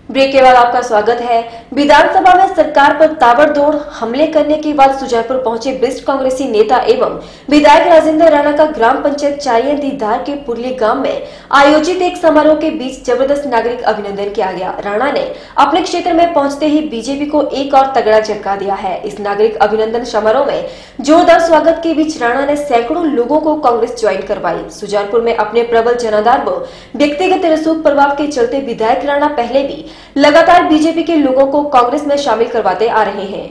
Break के बाद आपका स्वागत है। विधानसभा में सरकार पर ताबड़तोड़ हमले करने के बाद सुजानपुर पहुंचे वरिष्ठ कांग्रेसी नेता एवं विधायक राजेंद्र राणा का ग्राम पंचायत चारिया दीदार के पुरली गांव में आयोजित एक समारोह के बीच जबरदस्त नागरिक अभिनंदन किया गया। राणा ने अपने क्षेत्र में पहुंचते ही बीजेपी को एक और तगड़ा झटका दिया है। इस नागरिक अभिनंदन समारोह में जोरदार स्वागत के बीच राणा ने सैकड़ों लोगों को कांग्रेस ज्वाइन करवाई। सुजानपुर में अपने प्रबल जनाधार व व्यक्तिगत रसूख प्रभाव के चलते विधायक राणा पहले भी लगातार बीजेपी के लोगों को कांग्रेस में शामिल करवाते आ रहे हैं।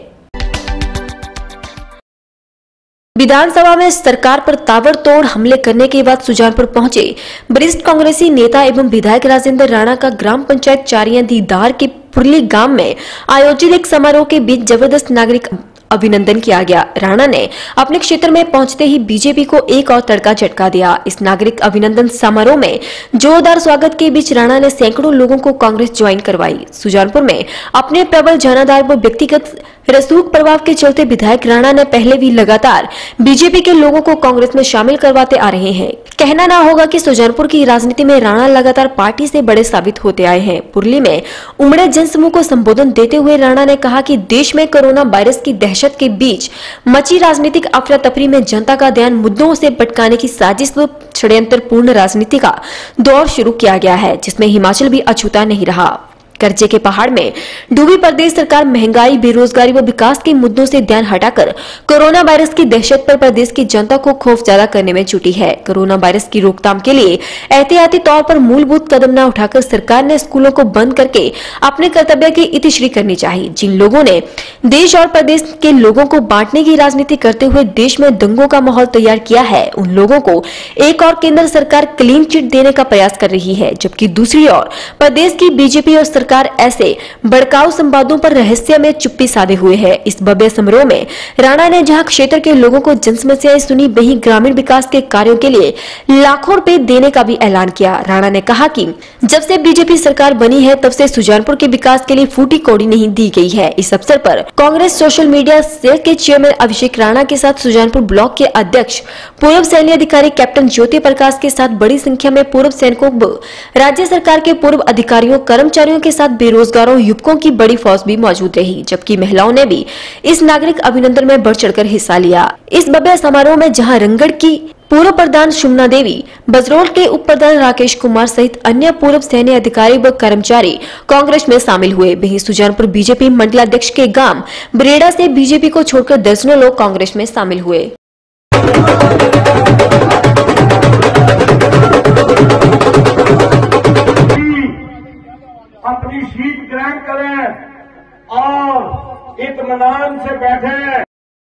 विधानसभा में सरकार पर ताबड़तोड़ हमले करने के बाद सुजानपुर पहुंचे वरिष्ठ कांग्रेसी नेता एवं विधायक राजेंद्र राणा का ग्राम पंचायत चारिया दीदार के पुरली गांव में आयोजित एक समारोह के बीच जबरदस्त नागरिक अभिनंदन किया गया। राणा ने अपने क्षेत्र में पहुंचते ही बीजेपी को एक और तड़का झटका दिया। इस नागरिक अभिनंदन समारोह में जोरदार स्वागत के बीच राणा ने सैकड़ों लोगों को कांग्रेस ज्वाइन करवाई। सुजानपुर में अपने प्रबल जनाधार व व्यक्तिगत रसूख प्रभाव के चलते विधायक राणा ने पहले भी लगातार बीजेपी के लोगों को कांग्रेस में शामिल करवाते आ रहे हैं। कहना ना होगा कि सुजानपुर की राजनीति में राणा लगातार पार्टी से बड़े साबित होते आए हैं। पुरली में उमड़े जनसमूह को संबोधन देते हुए राणा ने कहा कि देश में कोरोना वायरस की दहशत के बीच मची राजनीतिक अफरा तफरी में जनता का ध्यान मुद्दों से भटकाने की साजिश व षड्यंत्रपूर्ण राजनीति का दौर शुरू किया गया है, जिसमें हिमाचल भी अछूता नहीं रहा। कर्जे के पहाड़ में डूबी प्रदेश सरकार महंगाई, बेरोजगारी व विकास के मुद्दों से ध्यान हटाकर कोरोना वायरस की दहशत पर प्रदेश की जनता को खौफजदा करने में जुटी है। कोरोना वायरस की रोकथाम के लिए एहतियाती तौर पर मूलभूत कदम न उठाकर सरकार ने स्कूलों को बंद करके अपने कर्तव्य की इतिश्री करनी चाहिए। जिन लोगों ने देश और प्रदेश के लोगों को बांटने की राजनीति करते हुए देश में दंगों का माहौल तैयार किया है, उन लोगों को एक और केंद्र सरकार क्लीन चिट देने का प्रयास कर रही है, जबकि दूसरी ओर प्रदेश की बीजेपी और सरकार ऐसे भड़काऊ संवादों पर रहस्य में चुप्पी साधे हुए है। इस भव्य समारोह में राणा ने जहां क्षेत्र के लोगों को जनसमस्याएं सुनी, वहीं ग्रामीण विकास के कार्यों के लिए लाखों रुपए देने का भी ऐलान किया। राणा ने कहा कि जब से बीजेपी सरकार बनी है तब से सुजानपुर के विकास के लिए फूटी कौड़ी नहीं दी गई है। इस अवसर पर कांग्रेस सोशल मीडिया सेल के चेयरमैन अभिषेक राणा के साथ सुजानपुर ब्लॉक के अध्यक्ष पूर्व सैन्य अधिकारी कैप्टन ज्योति प्रकाश के साथ बड़ी संख्या में पूर्व सैनिकों व राज्य सरकार के पूर्व अधिकारियों कर्मचारियों के साथ बेरोजगारों युवकों की बड़ी फौज भी मौजूद रही, जबकि महिलाओं ने भी इस नागरिक अभिनंदन में बढ़ चढ़कर हिस्सा लिया। इस भव्य समारोह में जहां रंगगढ़ की पूर्व प्रधान सुमना देवी, बजरोल के उप प्रधान राकेश कुमार सहित अन्य पूर्व सैन्य अधिकारी व कर्मचारी कांग्रेस में शामिल हुए, वहीं सुजानपुर बीजेपी मंडलाध्यक्ष के गांव बरेड़ा से बीजेपी को छोड़कर दर्जनों लोग कांग्रेस में शामिल हुए। अपनी सीट ग्रहण करें और इत्मीनान से बैठे।